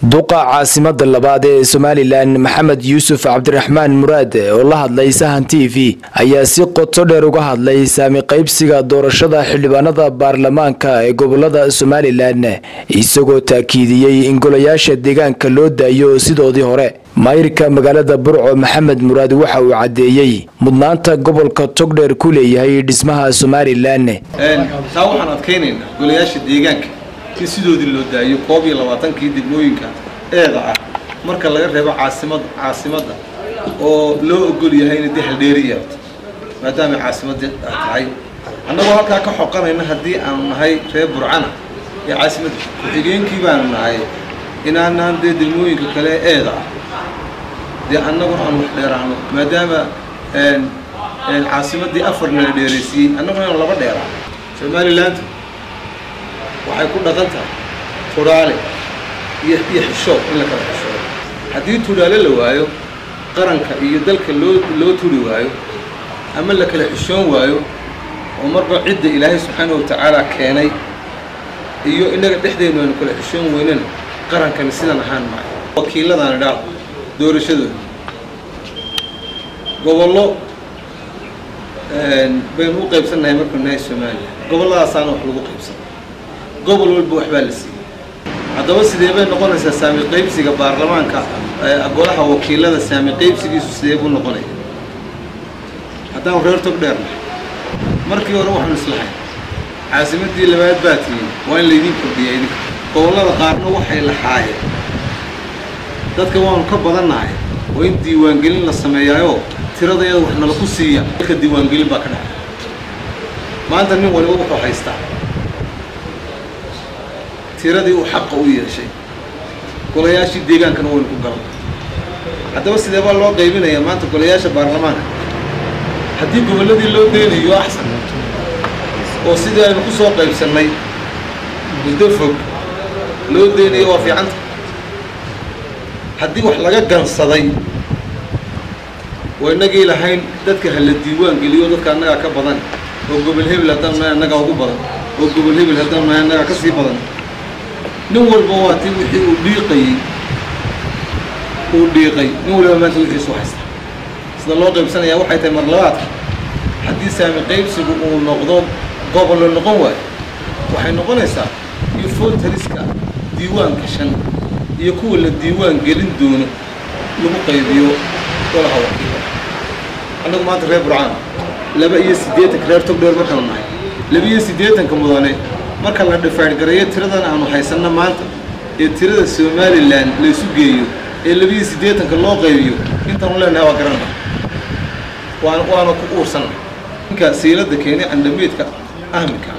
duqa caasimada labaad ee Somaliland Maxamed Yuusuf Cabdiraxmaan Muraad oo la hadlay Sahan TV ayaa si qoto dheer uga hadlay saami qaybsiga doorashada xildhibaanada baarlamaanka ee gobolada Somaliland isagoo taakiidiyay in golayaasha deegaanka loo daayo sidoodii hore. maayirka magaalada Burco Maxamed Muraad waxa uu cadeeyay mudnaanta gobolka Togdheer ku leeyahay dhismaha Somaliland. taa waxaan adkeynaynaa golayaasha deegaanka in sidoodii loo daayo 22 degmooyinka eeda ah marka laga reebo caasimada oo loo ogol yahay in dii haldheeriya maadaama caasimada tahay annagoo halka ka xoqanayna hadii aan nahay reer Burcana ee caasimada ku-xigeenkii baan nahay inaan degmooyinka kale eeda dee annagoo aan wax dheeraano maadaama caasimadii afar meel dheereysay annagoo laba dheeraan Somaliland waxay ku dhaqan tahay tudaale iyo xishood in la kala xishoodo haddii tudaale la waayo qaranka iyo dalka loo turi waayo ama la kala xishoon waayo oo marba cidda Ilaahay subhanahu wa ta'ala keenay iyo inaga dhexdeena aan kala xishoon weynana qarankan sidan ahaan ma wakiiladaan dhaaf doorashadooda gobollo baynu u qaybsanahay marka nahay Soomaaliya gobolladaas aan wax lagu qaybsan gobol walba wax baa la siiyay haddaba sidee bay noqonaysaa saami qaybsiga baarlamaanka golaha wakiilada saami qaybsigiisu sidee buu noqonayaa haddaan reer Togdheer markii hore waxaan islahay caasimadii labaad baa tiin waa in la idin kordhiyay gobollada qaarna waxay lahaayeen dadka waan ka badanahay oo in diiwaan gelin la sameeyo tirada iyada wax nala ku siiya dadka diiwaan gelin baa ka dhacay maanta nin waliba wuxuu haystaa tiradii uu xaq u yeeshay golayaashii deegaankana way ku galaan haddaba sidee baa loo qaybinayaa maanta golayaasha baarlamaanka haddii gobolladii loo deenayo axsan oo sidii aynu ku soo qaybsanay muddo fog loo deenayo waa fiicanta haddii wax laga gansaday waa inagii lahayn dadka hala diiwaan geliyo dadka annaga ka badan oo gobol hebel haddaan annaga ugu badan oo gobol hebel haddaan annaga ka sii badan nin walba waa tii wixii uu dhiiqay nin walba maanta wixii soo haysta sida loo qaybsanayaa waxay tahay mar labaad haddii saami qaybsigu uu noqdo gobol noqon waayo waxay noqonaysaa in foltariska diiwaanka shan iyo kuwa la diiwaan gelin doono lagu qaybiyo golaha wakiilada annagu maanta reer Burcaan 82 reer Togdheer marka la nahay 82 mudane marka la define gareeyo tiradan aanu haysanna maanta ee tirada Somaliland la isu geeyo ee 82 loo qaybiyo intaan leenahay waa garanaa waana ku uursan inka siilada keenay andhameedka ahmika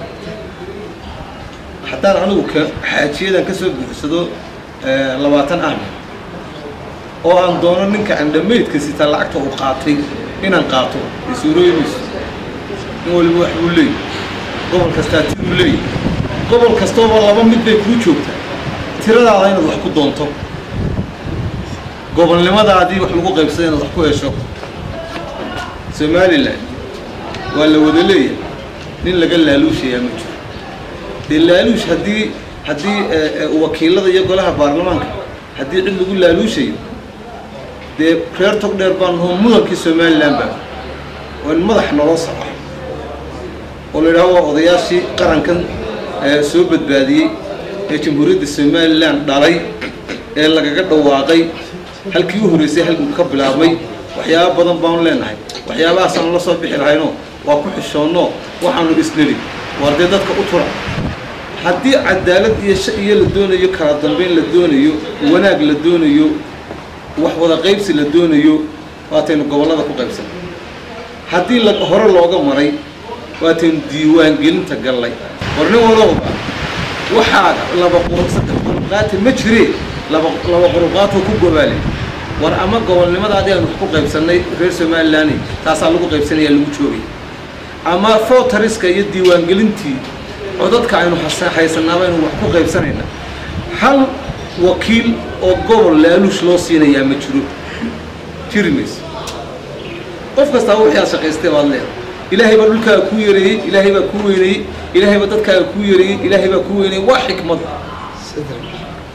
haddaan anigu ka xaajiyadan ka soo buuxsado 20 ahmik oo aan doono ninka andhameedka sita lacagta uu qaatay inaan qaato isuurooyis in waliba wax uu leeyahay gobol kasta uu leeyahay gobol kasta oo laba mid bay ku joogtaa tiradaada inaad wax ku doonto gobolnimadaadii wax lagu qaybsaday inaad wax ku hesho Somaliland waa la wada leeyahay nin laga laaluushayaa ma jiro laaluush haddii wakiilada iyo golaha baarlamaanka haddii cid lagu laaluushayo dee reer Togdheer baan mudankii Somaliland baa oo madax noo saxay oo la yiraahdo odayaashii qarankan soo badbaadiyay ee jamhuuriyadda Somaliland dhalay ee lagaga dhawaaqay halkii u horeysay halkii ka bilaabmay waxyaabo badan baan leenahay waxyaabahaas aan la soo bixi lahayno waa ku xishoono waxaanu isniri warday dadka u tura haddii cadaalad iyo la doonayo kala dambeyn la doonayo wanaag la doonayo wax wada qaybsi la doonayo waataynu gobolada ku qaybsan haddii la hore looga maray waataynu diiwaan gelinta galay warnin walba waxaa laba qorob saddex qorob ma jireen laba qorob ku gobaalay war ama gobolnimadaadii aan ku qaybsanay reer Somaliland taas lagu qaybsanaya lagu joogay ama foltariska iyo diiwaan gelintii codadka aynu haysanaaba inuu wax ku qaybsanayna hal wakiil oo gobol laaluush loo siinayaa ma jiro jirmis qof kasta wuxuu shaqaystay baad leedahay ilaahay baa dhulkaaga ku yeeray ilaahay baa ku weynay ilaahay baa dadkaaga ku yeeray ilaahay baa ku weynay waa xikmad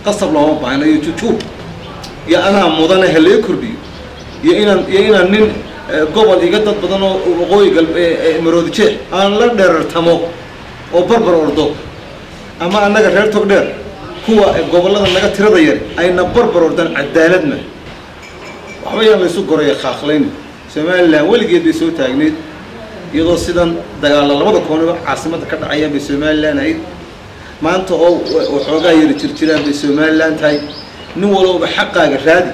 qasab looma baahna iyo jujuub iyo anaa mudane halee kordhiyo iyo inaan nin gobol iga dad badan oo waqooyi maroodi jeex aan la dheerartamo oo barbar ordo ama annaga reer togdheer kuwa gobollada naga tirada yar ayna barbar ordaan cadaaladna waxba yaan laysu goraya khaaqlayn Somaliland weligeed bay soo taagneed iyadoo sidan dagaalla labada koonaba caasimadda ka dhacaya bay Somaliland ahayd maanta oo waxoogaa yar jirjiraan bay Somaliland tahay nin walba xaqaaga raadi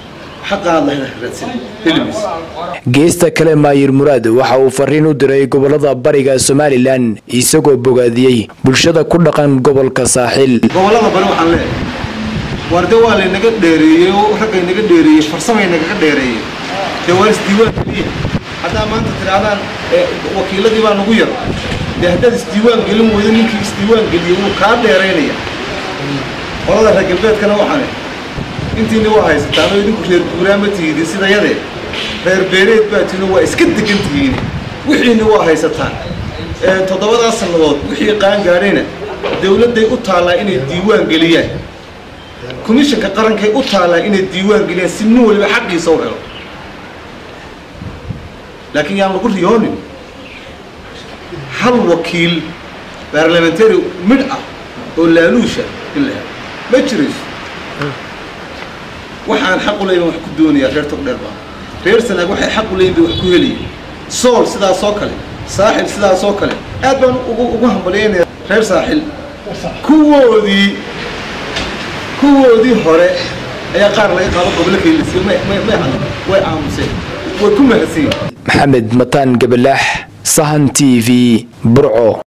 geesta kale maayir muraad waxa uu fariin u diray gobolada bariga Somaliland isagoo bogaadiyay bulshada ku dhaqan gobolka saaxil gobolada bari waxaan leeyahay warde waa la naga dheereeyay oo ragay naga dheereeyay farsamay naga dheereeyay dawladda diiwaan kaliya hadaa maanta tiraadaan wakiiladii baa nagu yar hadda isdiiwaan gelin wada ninkii isdiiwaan geliyay uu ka dheereynaya qolada rag galbeedkana waxaan intiina waa haysataan oo idinku reer guuraama tihiin sida yadee reer beereed baa tihiin waa iska degan tihiin wixiina waa haysataan 7 sanadood wixii qaan gaarayna dawladday u taalaa inay diiwaan geliyaan komishanka qarankay u taalaa inay diiwaan geliyaan si nin walba xaqiisa u helo laakiin yaan lagu riyoonin hal wakiil parliamentary mid ah oo laaluusha ilaa ma jirayso waxaan xaq u leeyahay wax ku doonaya reer togdheer baa reer sanaag waxay xaq u leeyihiin wax ku heliyay sool sidaas oo kale saaxil sidaas oo kale aad baan ugu hambalyeynaa reer saaxil kuwoodii hore ayaa qaar laga qaado gobolka Hiilisyo way aamuseen way ku mahadsan maxamed mataan gabalaax sahan TV burco